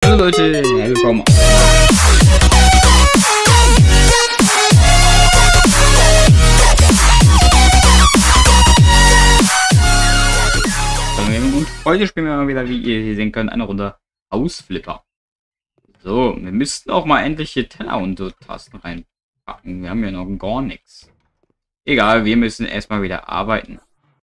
Hallo Leute, herzlich willkommen. Und heute spielen wir mal wieder, wie ihr hier sehen könnt, eine Runde Hausflipper. So, wir müssten auch mal endlich hier Teller und so Tasten reinpacken. Wir haben ja noch gar nichts. Egal, wir müssen erstmal wieder arbeiten.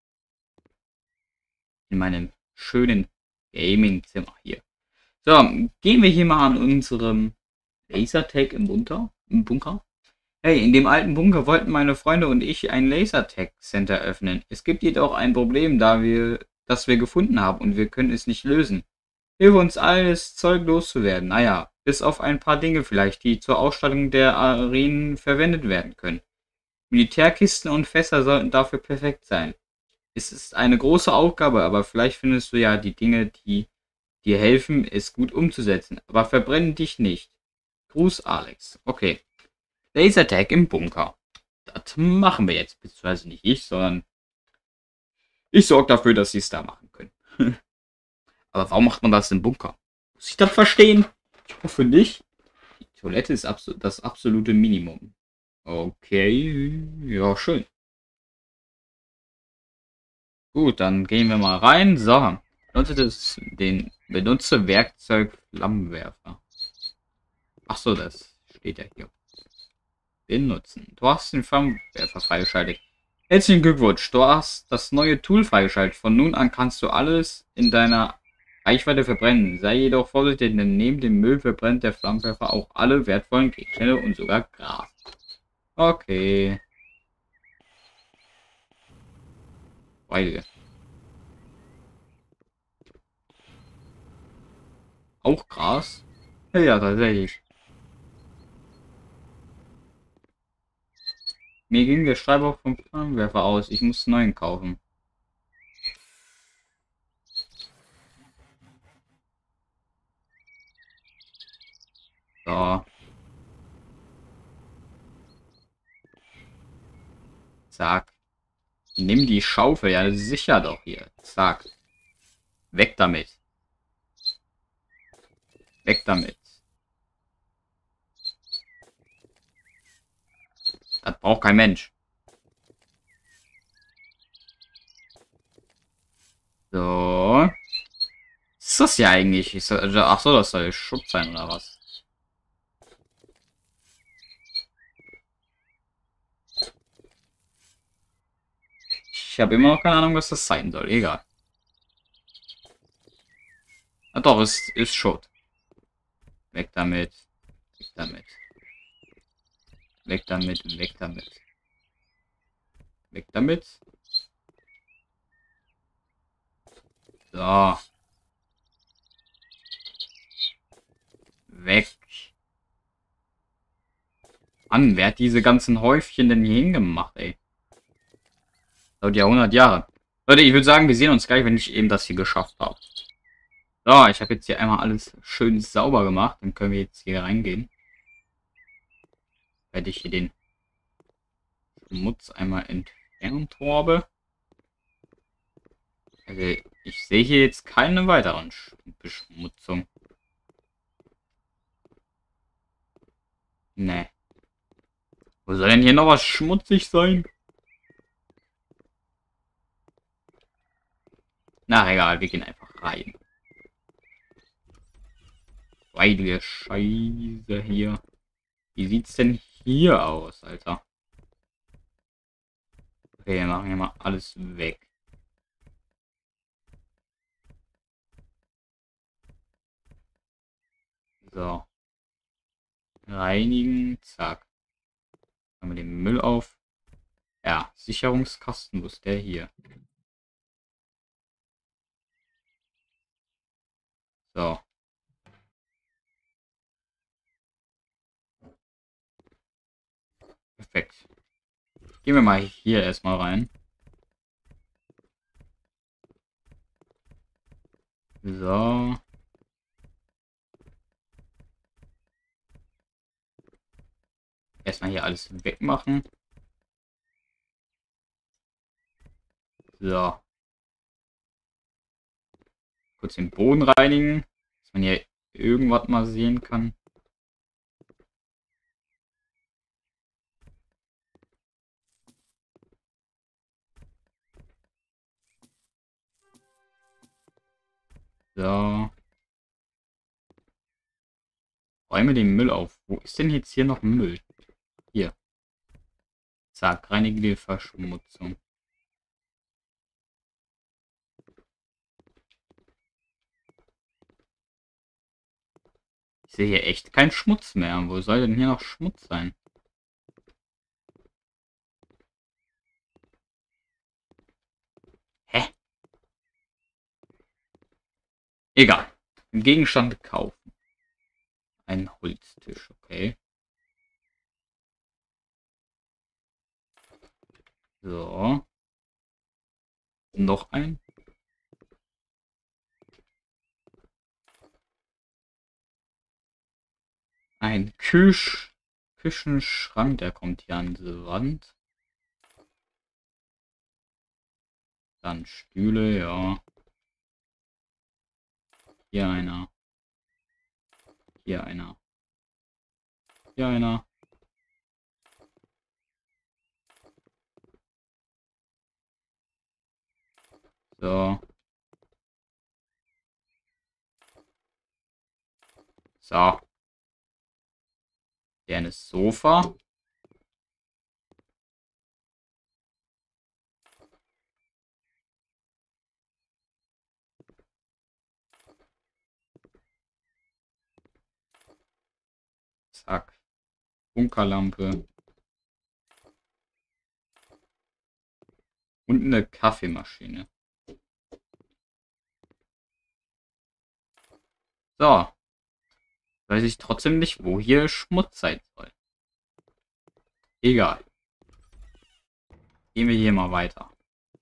In meinem schönen Gaming-Zimmer hier. So, gehen wir hier mal an unserem Lasertag im Bunker. Hey, in dem alten Bunker wollten meine Freunde und ich ein Lasertag Center öffnen. Es gibt jedoch ein Problem, das wir gefunden haben und wir können es nicht lösen. Hilfe uns alles Zeug loszuwerden. Naja, bis auf ein paar Dinge vielleicht, die zur Ausstattung der Arenen verwendet werden können. Militärkisten und Fässer sollten dafür perfekt sein. Es ist eine große Aufgabe, aber vielleicht findest du ja die Dinge, die dir helfen, es gut umzusetzen. Aber verbrenne dich nicht. Gruß, Alex. Okay. Lasertag im Bunker. Das machen wir jetzt. Beziehungsweise nicht ich, sondern ich sorge dafür, dass sie es da machen können. Aber warum macht man das im Bunker? Muss ich das verstehen? Ich hoffe nicht. Die Toilette ist das absolute Minimum. Okay. Ja, schön. Gut, dann gehen wir mal rein. So. Benutze Werkzeug Flammenwerfer. Achso, das steht ja hier. Benutzen. Du hast den Flammenwerfer freigeschaltet. Herzlichen Glückwunsch, du hast das neue Tool freigeschaltet. Von nun an kannst du alles in deiner Reichweite verbrennen. Sei jedoch vorsichtig, denn neben dem Müll verbrennt der Flammenwerfer auch alle wertvollen Gegenstände und sogar Gras. Okay. Weil. Auch Gras? Ja, tatsächlich. Mir ging der Schreiber vom Flammenwerfer aus. Ich muss einen neuen kaufen. So. Zack. Nimm die Schaufel. Ja, sicher doch hier. Zack. Weg damit. Weg damit. Das braucht kein Mensch. So. Was ist das ja eigentlich? Ach so, das soll Schutz sein oder was? Ich habe immer noch keine Ahnung, was das sein soll. Egal. Ah, doch, es ist Schutt. Weg damit. Weg damit. Weg damit. Weg damit. Weg damit. So. Weg. Mann, wer hat diese ganzen Häufchen denn hier hingemacht, ey? Dauert ja 100 Jahre. Leute, ich würde sagen, wir sehen uns gleich, wenn ich eben das hier geschafft habe. So, ich habe jetzt hier einmal alles schön sauber gemacht. Dann können wir jetzt hier reingehen. Werde ich hier den Schmutz einmal entfernt habe. Also, ich sehe hier jetzt keine weiteren Beschmutzung. Ne. Wo soll denn hier noch was schmutzig sein? Na egal, wir gehen einfach rein. Heilige Scheiße hier. Wie sieht's denn hier aus, Alter? Okay, wir machen hier mal alles weg. So. Reinigen. Zack. Machen wir den Müll auf. Ja, Sicherungskasten. Wo ist der hier? So. Perfekt. Gehen wir mal hier erstmal rein. So. Erstmal hier alles wegmachen. So. Kurz den Boden reinigen. Dass man hier irgendwas mal sehen kann. So. Räume den Müll auf. Wo ist denn jetzt hier noch Müll? Hier. Zack, reinige die Verschmutzung. Ich sehe hier echt keinen Schmutz mehr. Wo soll denn hier noch Schmutz sein? Hä? Egal. Gegenstand kaufen. Ein Holztisch, okay. So. Noch ein. Ein Küchenschrank, der kommt hier an diese Wand. Dann Stühle, ja. Hier einer. Hier einer. Hier einer. So. So. Hier ein Sofa. Zack. Bunkerlampe. Und eine Kaffeemaschine. So. Weiß ich trotzdem nicht, wo hier Schmutz sein soll. Egal. Gehen wir hier mal weiter.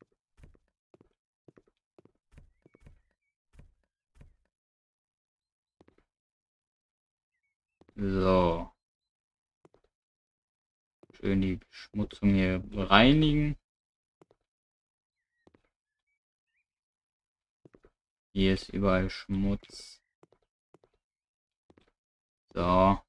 So. Schön die Beschmutzung hier reinigen. Hier ist überall Schmutz. So.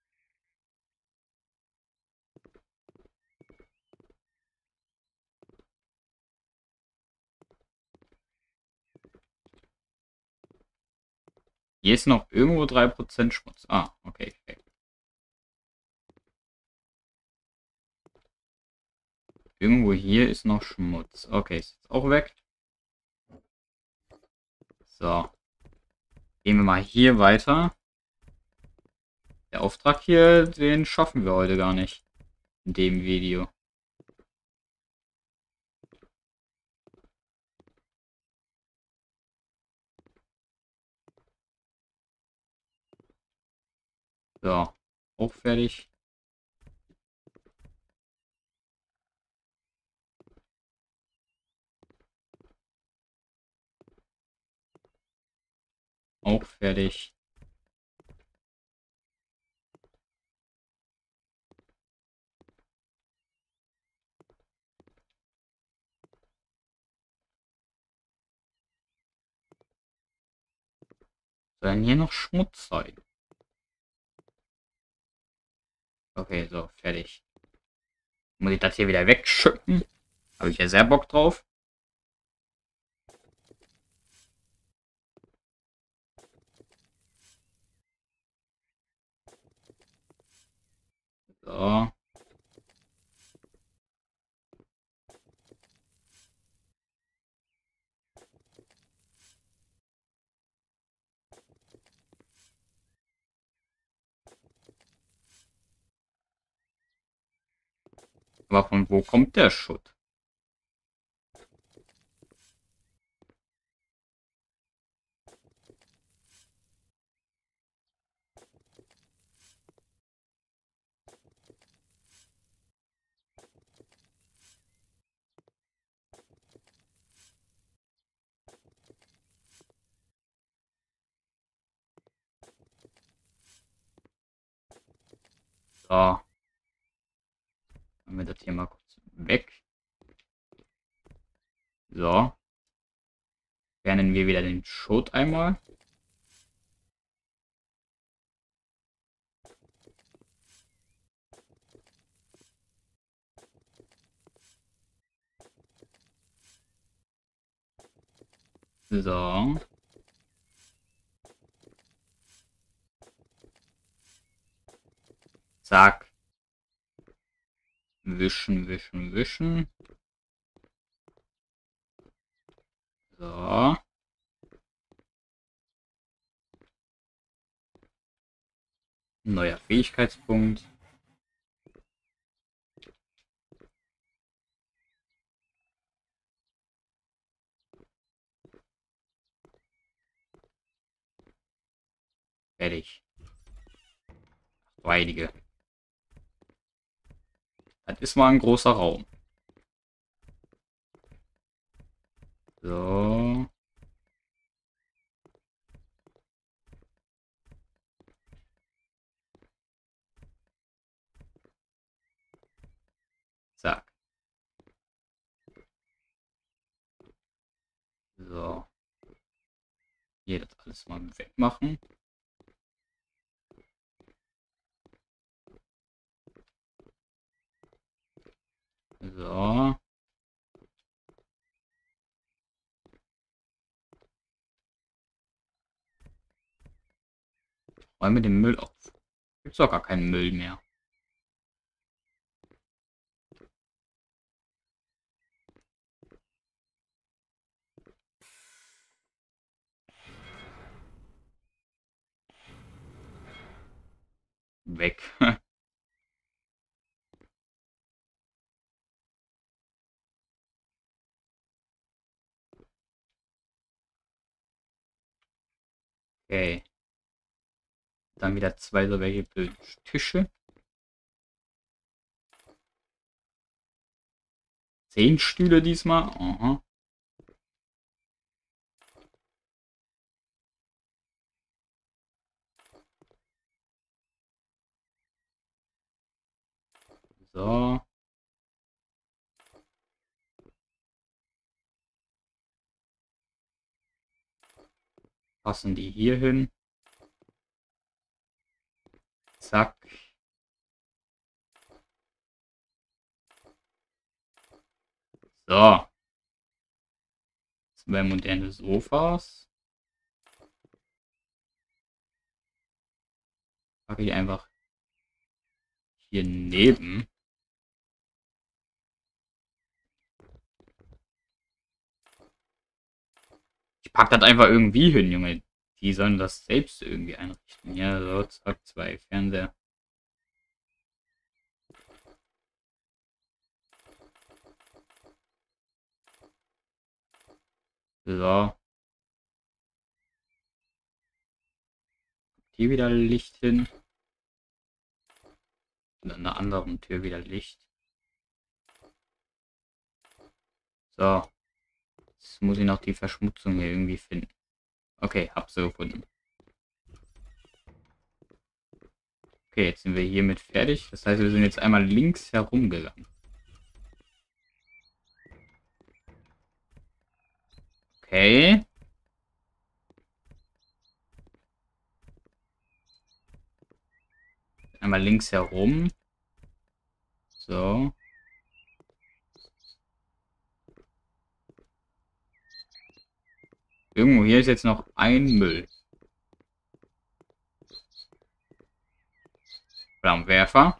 Hier ist noch irgendwo 3% Schmutz. Ah, okay. Irgendwo hier ist noch Schmutz. Okay, ist jetzt auch weg. So. Gehen wir mal hier weiter. Der Auftrag hier, den schaffen wir heute gar nicht. In dem Video. So. Auch fertig. Auch fertig. Soll denn hier noch Schmutz sein? Okay, so, fertig. Muss ich das hier wieder wegschütten? Habe ich ja sehr Bock drauf. So. Aber von wo kommt der Schutt? So. Machen wir das hier mal kurz weg. So. Lernen wir wieder den Schutt einmal. So. Zack. Wischen, wischen, wischen. So. Neuer Fähigkeitspunkt. Fertig. Heilige. Das ist mal ein großer Raum. So. Zack. So. Hier das alles mal wegmachen. So. Räume den Müll auf. Gibt's doch gar keinen Müll mehr. Weg. Okay. Dann wieder zwei so welche blöden Tische. 10 Stühle diesmal. Aha. So. Passen die hier hin. Zack. So. Zwei moderne Sofas. Packe ich einfach hier neben. Ich pack das einfach irgendwie hin, Junge. Die sollen das selbst irgendwie einrichten. Ja, so, zack, zwei Fernseher. So. Hier wieder Licht hin. Und an der anderen Tür wieder Licht. So. Jetzt muss ich noch die Verschmutzung hier irgendwie finden. Okay, hab sie gefunden. Okay, jetzt sind wir hiermit fertig. Das heißt, wir sind jetzt einmal links herumgegangen. Okay. Einmal links herum. So. Irgendwo hier ist jetzt noch ein Müll. Flammenwerfer.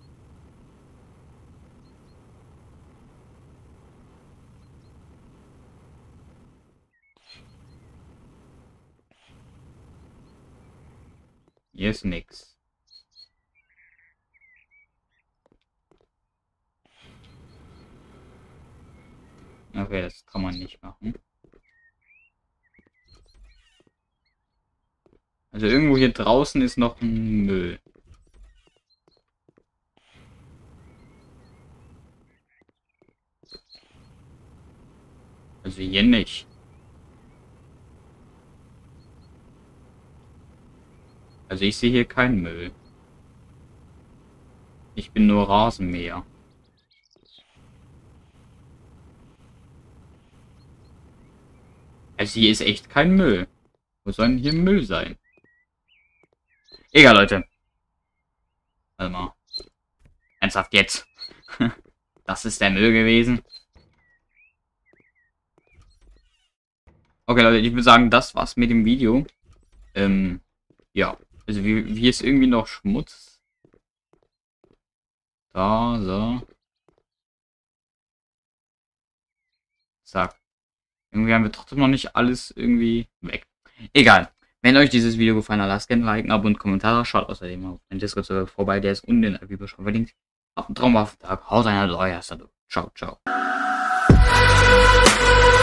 Hier ist nix. Okay, das kann man nicht machen. Also irgendwo hier draußen ist noch ein Müll. Also hier nicht. Also ich sehe hier keinen Müll. Ich bin nur Rasenmäher. Also hier ist echt kein Müll. Wo soll denn hier Müll sein? Egal, Leute. Warte mal. Ernsthaft jetzt. Das ist der Müll gewesen. Okay, Leute, ich würde sagen, das war's mit dem Video. Ja. Also, hier ist irgendwie noch Schmutz. Da, so. Zack. Irgendwie haben wir trotzdem noch nicht alles irgendwie weg. Egal. Wenn euch dieses Video gefallen hat, lasst gerne ein Like, Abo und Kommentare. Schaut außerdem auf den Discord-Server vorbei, der ist unten in der Videobeschreibung verlinkt. Habt einen traumhaften Tag. Haut rein, euer Ciao, ciao.